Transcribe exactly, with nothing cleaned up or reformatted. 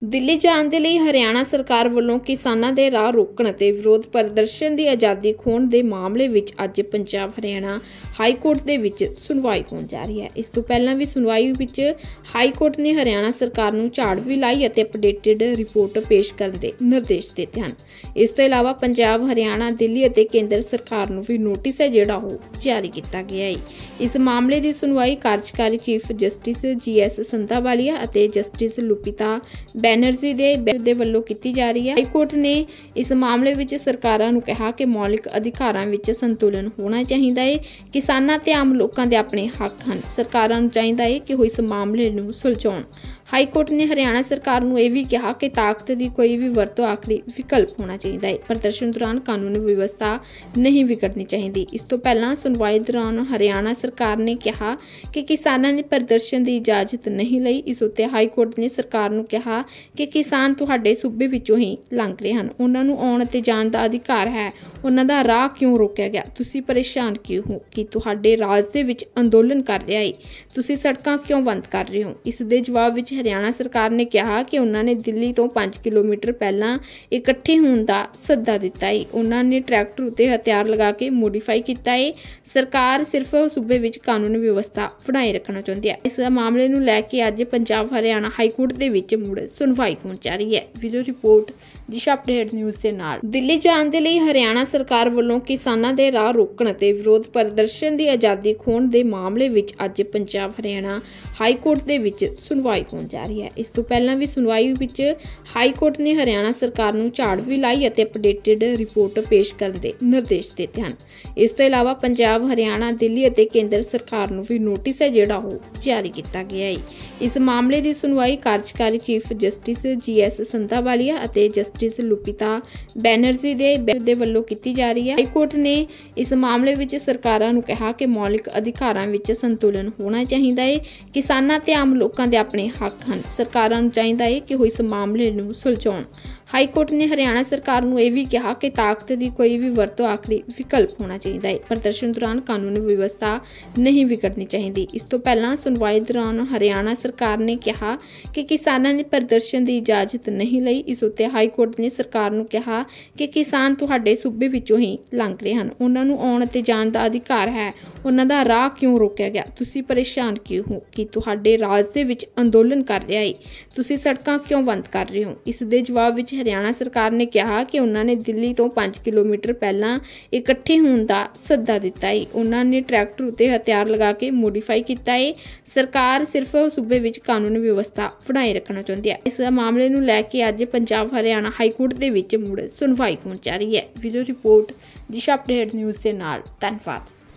ਦਿੱਲੀ ਜਾਣ ਦੇ ਲਈ ਹਰਿਆਣਾ ਸਰਕਾਰ ਵੱਲੋਂ ਕਿਸਾਨਾਂ ਦੇ ਰਾਹ ਰੋਕਣ ਅਤੇ ਵਿਰੋਧ ਪ੍ਰਦਰਸ਼ਨ ਦੀ ਆਜ਼ਾਦੀ ਖੋਹਣ ਦੇ ਮਾਮਲੇ ਵਿੱਚ ਅੱਜ ਪੰਜਾਬ ਹਰਿਆਣਾ ਹਾਈ ਕੋਰਟ ਦੇ ਵਿੱਚ ਸੁਣਵਾਈ ਹੋਣ ਜਾ ਰਹੀ ਹੈ। ਇਸ ਤੋਂ ਪਹਿਲਾਂ ਵੀ ਸੁਣਵਾਈ ਵਿੱਚ ਹਾਈ ਕੋਰਟ ਨੇ ਹਰਿਆਣਾ ਸਰਕਾਰ ਨੂੰ ਝਾੜ ਵੀ ਲਾਈ ਅਤੇ ਅਪਡੇਟਡ ਰਿਪੋਰਟ ਪੇਸ਼ ਕਰਨ ਦੇ ਨਿਰਦੇਸ਼ ਦਿੱਤੇ ਹਨ। ਇਸ ਤੋਂ ਇਲਾਵਾ ਪੰਜਾਬ, ਹਰਿਆਣਾ, ਦਿੱਲੀ ਅਤੇ ਕੇਂਦਰ ਸਰਕਾਰ ਨੂੰ ਵੀ ਨੋਟਿਸ ਹੈ ਜਿਹੜਾ ਉਹ ਜਾਰੀ ਕੀਤਾ ਗਿਆ ਹੈ। ਇਸ ਮਾਮਲੇ ਦੀ ਸੁਣਵਾਈ ਕਾਰਜਕਾਰੀ chief justice G S Sandhawalia ਅਤੇ ਜਸਟਿਸ ਲੁਪਿਤਾ ਬੈਨਰਜੀ ਦੇ ਦੇ ਵੱਲੋਂ ਕੀਤੀ ਜਾ ਰਹੀ ਹੈ। ਹਾਈ ਕੋਰਟ ਨੇ ਇਸ ਮਾਮਲੇ ਵਿੱਚ ਸਰਕਾਰਾਂ ਨੂੰ ਕਿਹਾ ਕਿ ਮੌਲਿਕ ਅਧਿਕਾਰਾਂ ਵਿੱਚ ਸੰਤੁਲਨ ਹੋਣਾ ਚਾਹੀਦਾ ਹੈ। ਕਿਸਾਨਾਂ ਤੇ ਆਮ ਲੋਕਾਂ ਦੇ ਆਪਣੇ ਹੱਕ ਹਨ। ਸਰਕਾਰਾਂ ਨੂੰ ਚਾਹੀਦਾ ਹੈ ਕਿ ਉਹ ਇਸ ਮਾਮਲੇ ਨੂੰ ਸੁਲਝਾਉਣ। ਹਾਈ ਕੋਰਟ ਨੇ ਹਰਿਆਣਾ ਸਰਕਾਰ ਨੂੰ ਇਹ ਵੀ ਕਿਹਾ ਕਿ ਤਾਕਤ ਦੀ ਕੋਈ ਵੀ ਵਰਤੋਂ ਆਖਰੀ ਵਿਕਲਪ ਹੋਣਾ ਚਾਹੀਦਾ ਹੈ। ਪ੍ਰਦਰਸ਼ਨ ਦੌਰਾਨ ਕਾਨੂੰਨ ਵਿਵਸਥਾ ਨਹੀਂ ਵਿਗੜਨੀ ਚਾਹੀਦੀ। ਇਸ ਤੋਂ ਪਹਿਲਾਂ ਸੁਣਵਾਈ ਦੌਰਾਨ ਹਰਿਆਣਾ ਸਰਕਾਰ ਨੇ ਕਿਹਾ ਕਿ ਕਿਸਾਨਾਂ ਨੇ ਪ੍ਰਦਰਸ਼ਨ ਦੀ ਇਜਾਜ਼ਤ ਨਹੀਂ ਲਈ। ਇਸ ਉੱਤੇ ਹਾਈ ਕੋਰਟ ਨੇ ਸਰਕਾਰ ਨੂੰ ਕਿਹਾ ਕਿ ਕਿਸਾਨ ਤੁਹਾਡੇ ਸੂਬੇ ਵਿੱਚੋਂ ਹੀ ਲੰਘ ਰਹੇ ਹਨ, ਉਹਨਾਂ ਨੂੰ ਆਉਣ ਅਤੇ ਜਾਣ ਦਾ ਅਧਿਕਾਰ ਹੈ। ਉਹਨਾਂ ਦਾ ਰਾਹ ਕਿਉਂ ਰੋਕਿਆ ਗਿਆ? ਤੁਸੀਂ ਪਰੇਸ਼ਾਨ ਕਿਉਂ ਹੋ ਕਿ ਤੁਹਾਡੇ ਰਾਜ ਦੇ ਵਿੱਚ ਅੰਦੋਲਨ ਕਰ ਰਿਹਾ ਹੈ? ਤੁਸੀਂ ਸੜਕਾਂ ਕਿਉਂ ਬੰਦ ਕਰ ਰਹੇ ਹੋ? ਇਸ ਦੇ ਜਵਾਬ ਵਿੱਚ ਹਰਿਆਣਾ ਸਰਕਾਰ ਨੇ ਕਿਹਾ ਕਿ ਉਹਨਾਂ ਨੇ ਦਿੱਲੀ ਤੋਂ ਪੰਜ ਕਿਲੋਮੀਟਰ ਪਹਿਲਾਂ ਇਕੱਠੇ ਹੋਣ ਦਾ ਸੱਦਾ ਦਿੱਤਾ ਹੈ। ਉਹਨਾਂ ਨੇ ਟਰੈਕਟਰ ਉੱਤੇ ਹਥਿਆਰ ਲਗਾ ਕੇ ਮੋਡੀਫਾਈ ਕੀਤਾ ਹੈ। ਸਰਕਾਰ ਸਿਰਫ ਸੂਬੇ ਵਿੱਚ ਕਾਨੂੰਨ ਵਿਵਸਥਾ ਬਣਾਏ ਰੱਖਣਾ ਚਾਹੁੰਦੀ ਹੈ। ਇਸ ਮਾਮਲੇ ਨੂੰ ਲੈ ਕੇ ਅੱਜ ਪੰਜਾਬ ਹਰਿਆਣਾ ਹਾਈ ਕੋਰਟ ਦੇ ਵਿੱਚ ਮੁੜ ਸੁਣਵਾਈ ਹੋਣ ਜਾ ਰਹੀ ਹੈ। Video report Disha update news ਦੇ ਨਾਲ। ਦਿੱਲੀ ਜਾਣ ਦੇ ਲਈ ਹਰਿਆਣਾ ਸਰਕਾਰ ਵੱਲੋਂ ਕਿਸਾਨਾਂ ਦੇ ਰਾਹ ਰੋਕਣ ਅਤੇ ਵਿਰੋਧ ਪ੍ਰਦਰਸ਼ਨ ਦੀ ਆਜ਼ਾਦੀ ਖੋਹਣ ਦੇ ਮਾਮਲੇ ਵਿੱਚ ਅੱਜ ਪੰਜਾਬ ਹਰਿਆਣਾ ਹਾਈ ਕੋਰਟ ਦੇ ਵਿੱਚ ਸੁਣਵਾਈ ਹੋਣ ਜਾ ਰਹੀ ਹੈ। ਇਸ ਤੋਂ ਪਹਿਲਾਂ ਵੀ ਸੁਣਵਾਈ ਵਿੱਚ ਹਾਈ ਕੋਰਟ ਨੇ ਹਰਿਆਣਾ ਸਰਕਾਰ ਨੂੰ ਝਾੜ ਵੀ ਲਾਈ ਅਤੇ ਅਪਡੇਟਡ ਰਿਪੋਰਟ ਪੇਸ਼ ਕਰਨ ਦੇ ਨਿਰਦੇਸ਼ ਦਿੱਤੇ ਹਨ। ਇਸ ਤੋਂ ਇਲਾਵਾ ਪੰਜਾਬ, ਹਰਿਆਣਾ, ਦਿੱਲੀ ਅਤੇ ਕੇਂਦਰ ਸਰਕਾਰ ਨੂੰ ਵੀ ਨੋਟਿਸ ਹੈ ਜਿਹੜਾ ਉਹ ਜਾਰੀ ਕੀਤਾ ਗਿਆ ਹੈ। ਇਸ ਮਾਮਲੇ ਦੀ ਸੁਣਵਾਈ ਕਾਰਜਕਾਰੀ chief justice G S Sandhawalia ਅਤੇ ਜਸਟਿਸ ਲੁਪਿਤਾ ਬੈਨਰਜੀ ਦੇ ਦੇ ਵੱਲੋਂ ਕੀਤੀ ਜਾ ਰਹੀ ਹੈ। ਹਾਈ ਕੋਰਟ ਨੇ ਇਸ ਮਾਮਲੇ ਵਿੱਚ ਸਰਕਾਰਾਂ ਨੂੰ ਕਿਹਾ ਕਿ ਮੌਲਿਕ ਅਧਿਕਾਰਾਂ ਵਿੱਚ ਸੰਤੁਲਨ ਹੋਣਾ ਚਾਹੀਦਾ ਹੈ। ਕਿਸਾਨਾਂ ਤੇ ਆਮ ਲੋਕਾਂ ਦੇ ਆਪਣੇ ਹੱਕ ਹਨ। ਸਰਕਾਰਾਂ ਨੂੰ ਚਾਹੀਦਾ ਹੈ ਕਿ ਉਹ ਇਸ ਮਾਮਲੇ ਨੂੰ ਸੁਲਝਾਉਣ। ਹਾਈ ਕੋਰਟ ਨੇ ਹਰਿਆਣਾ ਸਰਕਾਰ ਨੂੰ ਇਹ ਵੀ ਕਿਹਾ ਕਿ ਤਾਕਤ ਦੀ ਕੋਈ ਵੀ ਵਰਤੋਂ ਆਖਰੀ ਵਿਕਲਪ ਹੋਣਾ ਚਾਹੀਦਾ ਹੈ। ਪ੍ਰਦਰਸ਼ਨ ਦੌਰਾਨ ਕਾਨੂੰਨ ਵਿਵਸਥਾ ਨਹੀਂ ਵਿਗੜਨੀ ਚਾਹੀਦੀ। ਇਸ ਤੋਂ ਪਹਿਲਾਂ ਸੁਣਵਾਈ ਦੌਰਾਨ ਹਰਿਆਣਾ ਸਰਕਾਰ ਨੇ ਕਿਹਾ ਕਿ ਕਿਸਾਨਾਂ ਨੇ ਪ੍ਰਦਰਸ਼ਨ ਦੀ ਇਜਾਜ਼ਤ ਨਹੀਂ ਲਈ। ਇਸ ਉੱਤੇ ਹਾਈ ਕੋਰਟ ਨੇ ਸਰਕਾਰ ਨੂੰ ਕਿਹਾ ਕਿ ਕਿਸਾਨ ਤੁਹਾਡੇ ਸੂਬੇ ਵਿੱਚੋਂ ਹੀ ਲੰਘ ਰਹੇ ਹਨ, ਉਹਨਾਂ ਨੂੰ ਆਉਣ ਅਤੇ ਜਾਣ ਦਾ ਅਧਿਕਾਰ ਹੈ। ਉਹਨਾਂ ਦਾ ਰਾਹ ਕਿਉਂ ਰੋਕਿਆ ਗਿਆ? ਤੁਸੀਂ ਪਰੇਸ਼ਾਨ ਕਿਉਂ ਹੋ ਕਿ ਤੁਹਾਡੇ ਰਾਜ ਦੇ ਵਿੱਚ ਅੰਦੋਲਨ ਕਰ ਰਿਹਾ ਹੈ? ਤੁਸੀਂ ਸੜਕਾਂ ਕਿਉਂ ਬੰਦ ਕਰ ਰਹੇ ਹੋ? ਇਸ ਦੇ ਜਵਾਬ ਵਿੱਚ ਹਰਿਆਣਾ ਸਰਕਾਰ ਨੇ ਕਿਹਾ ਕਿ ਉਹਨਾਂ ਨੇ ਦਿੱਲੀ ਤੋਂ ਪੰਜ ਕਿਲੋਮੀਟਰ ਪਹਿਲਾਂ ਇਕੱਠੇ ਹੋਣ ਦਾ ਸੱਦਾ ਦਿੱਤਾ ਹੈ। ਉਹਨਾਂ ਨੇ ਟਰੈਕਟਰ ਉੱਤੇ ਹਥਿਆਰ ਲਗਾ ਕੇ ਮੋਡੀਫਾਈ ਕੀਤਾ ਹੈ। ਸਰਕਾਰ ਸਿਰਫ ਸੂਬੇ ਵਿੱਚ ਕਾਨੂੰਨ ਵਿਵਸਥਾ ਬਣਾਏ ਰੱਖਣਾ ਚਾਹੁੰਦੀ ਹੈ। ਇਸ ਮਾਮਲੇ ਨੂੰ ਲੈ ਕੇ ਅੱਜ ਪੰਜਾਬ ਹਰਿਆਣਾ ਹਾਈ ਕੋਰਟ ਦੇ ਵਿੱਚ ਮੁੜ ਸੁਣਵਾਈ ਹੋਣ ਜਾ ਰਹੀ ਹੈ। Video report Disha update news ਦੇ ਨਾਲ। ਧੰਨਵਾਦ।